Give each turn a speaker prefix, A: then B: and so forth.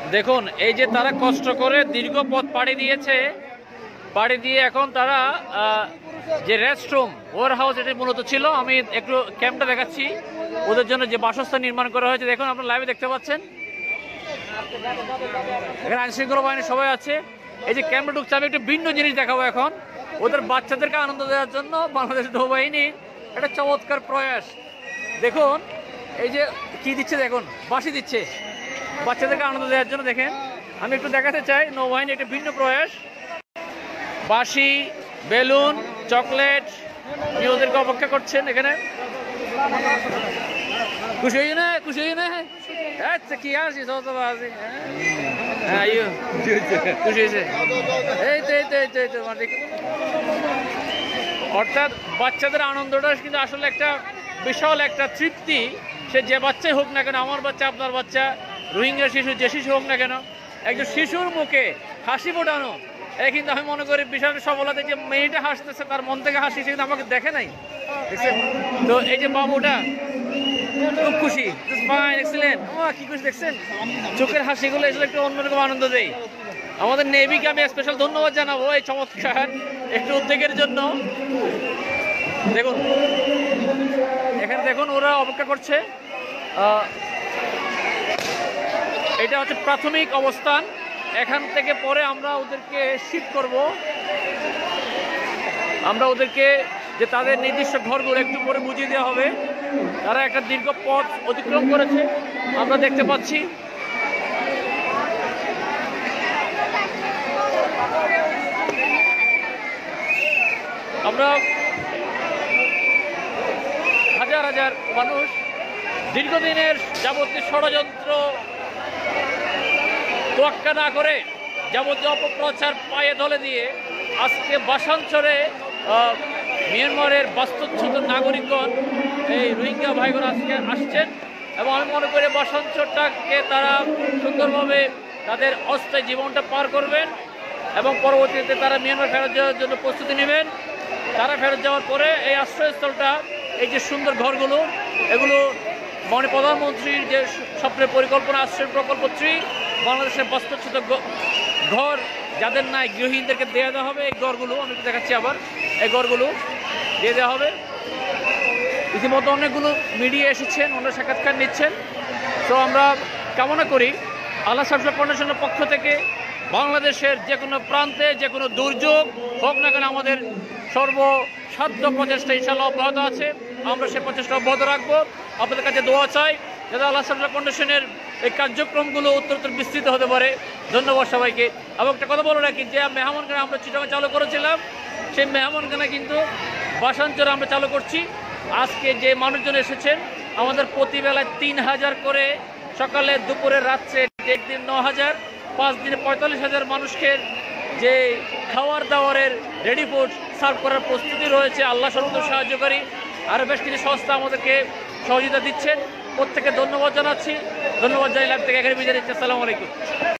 A: দেখুন এই যে তারা কষ্ট করে দীর্ঘ পথ পাড়ি দিয়েছে, পাড়ি দিয়ে এখন তারা যে রেস্টরুম ওয়ার হাউস এটি মূলত ছিল, আমি একটু ক্যাম্পটা দেখাচ্ছি ওদের জন্য যে বাসস্থান নির্মাণ করা হয়েছে। দেখুন আপনারা লাইভে দেখতে পাচ্ছেন, এখানে আইন শৃঙ্খলা বাহিনী সবাই আছে। এই যে ক্যাম্পে ঢুকছে, আমি একটু ভিন্ন জিনিস দেখাবো এখন। ওদের বাচ্চাদেরকে আনন্দ দেওয়ার জন্য বাংলাদেশ নৌবাহিনীর একটা চমৎকার প্রয়াস। দেখুন এই যে কি দিচ্ছে, দেখুন বাঁশি দিচ্ছে বাচ্চাদেরকে আনন্দ দেওয়ার জন্য। দেখেন আমি একটু দেখাতে চাই নৌবাহিনী একটা ভিন্ন প্রয়াস। বাঁশি, বেলুন, চকলেট নিয়ে ওদেরকে অপেক্ষা করছেন এখানে। খুশি হই না? খুশি হই না? আচ্ছা কি আসি সবাই হ্যাঁ খুশি হয়েছে। এই তো এই তো এই তো এই তো অর্থাৎ বাচ্চাদের আনন্দটা কিন্তু আসলে একটা বিশাল একটা তৃপ্তি। সে যে বাচ্চাই হোক না কেন, আমার বাচ্চা, আপনার বাচ্চা, রোহিঙ্গা শিশু, যে শিশু হোক না কেন, একজন শিশুর মুখে হাসি ফোটানো, এই কিন্তু আমি মনে করি বিশাল সফলতা। যে মেয়েটা হাসতেছে তার মন থেকে হাসি, সে কিন্তু আমাকে দেখে নাই, দেখছেন তো? এই যে বাবুটা খুব খুশি, ফাইন, এক্সিলেন্ট, কি খুশি দেখছেন? চোখের হাসিগুলো এসে একটু অন্যরকম আনন্দ দেয়। আমাদের নেভিকে আমি স্পেশাল ধন্যবাদ জানাবো এই চমৎকার একটু উদ্যোগের জন্য। দেখুন এখানে দেখুন ওরা অপেক্ষা করছে। এটা হচ্ছে প্রাথমিক অবস্থান। এখান থেকে পরে আমরা ওদেরকে শিফট করব। আমরা ওদেরকে যে তাদের নির্দিষ্ট ঘরগুলো একটু পরে বুঝিয়ে দেওয়া হবে। তারা একটা দীর্ঘ পথ অতিক্রম করেছে, আমরা দেখতে পাচ্ছি। আমরা হাজার হাজার মানুষ দীর্ঘদিনের যাবতীয় ষড়যন্ত্র তোয়াক্কা না করে, যাবতীয় অপপ্রচার পায়ে ধলে দিয়ে আজকে ভাষাঞ্চলে মিয়ানমারের বাস্তুচ্যুত নাগরিকগণ, এই রোহিঙ্গা ভাইগণ আজকে আসছেন। এবং আমি মনে করি ভাষাঞ্চলটাকে তারা সুন্দরভাবে তাদের অস্থায়ী জীবনটা পার করবেন এবং পরবর্তীতে তারা মিয়ানমার ফেরত যাওয়ার জন্য প্রস্তুতি নেবেন। তারা ফেরত যাওয়ার পরে এই আশ্রয়স্থলটা, এই যে সুন্দর ঘরগুলো, এগুলো মাননীয় প্রধানমন্ত্রীর যে স্বপ্নের পরিকল্পনা, আশ্রয় প্রকল্প 3, বাংলাদেশের বাস্তুচ্যুত ঘর যাদের নাই গৃহহীনদেরকে দেওয়া দেওয়া হবে। এই ঘরগুলো আমি দেখাচ্ছি আবার, এই ঘরগুলো দিয়ে দেওয়া হবে। ইতিমধ্যে অনেকগুলো মিডিয়া এসেছেন, ওনারা সাক্ষাৎকার নিচ্ছেন। তো আমরা কামনা করি আল্লাহ সাবসা ফাউন্ডেশনের পক্ষ থেকে বাংলাদেশের যে কোনো প্রান্তে যে কোনো দুর্যোগ হোক না কেন, আমাদের সর্বসাধ্য প্রচেষ্টা ইনশাআল্লাহ অব্যাহত আছে। আমরা সে প্রচেষ্টা অব্যাহত রাখবো। আপনাদের কাছে দোয়া চাই যাতে আল্লাহ সাবসা ফাউন্ডেশনের এই কার্যক্রমগুলো উত্তরোত্তর বিস্তৃত হতে পারে। ধন্যবাদ সবাইকে। এবং একটা কথা বলে রাখি, যে মেহমানখানা আমরা চিটাগাং চালু করেছিলাম, সেই মেহমানখানা কিন্তু ভাষাঞ্চলে আমরা চালু করছি। আজকে যে মানুষজন এসেছেন, আমাদের প্রতিবেলায় 3000 করে, সকালে, দুপুরে, রাত্রে, একদিন 9000, 5 দিনে 45,000 মানুষকে যে খাওয়ার দাওয়ারের রেডি ফুড সার্ভ করার প্রস্তুতি রয়েছে। আল্লাহ সর্বদা সাহায্যকারী। আরও বেশ কিছু সংস্থা আমাদেরকে সহযোগিতা দিচ্ছেন, প্রত্যেকে ধন্যবাদ জানাচ্ছি। ধন্যবাদ জানাই। লাইভ থেকে এখানে বিদায় নিচ্ছি। আসসালামু আলাইকুম।